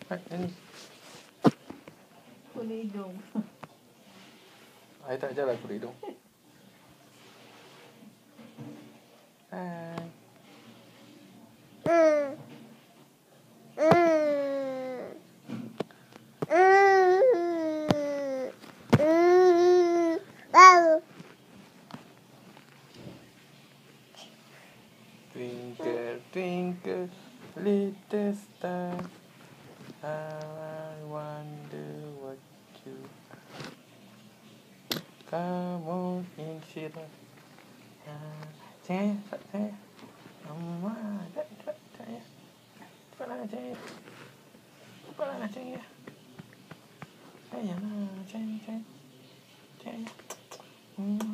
Ni. Kulit hidung. Saya tak ajarlah kulit hidung. Hai. Twinkle, twinkle, little star, how I wonder what you are. Kamu insira. Saya. Mama, tak ya. Cepatlah saya. Cepatlah saya. Sayanglah, saya.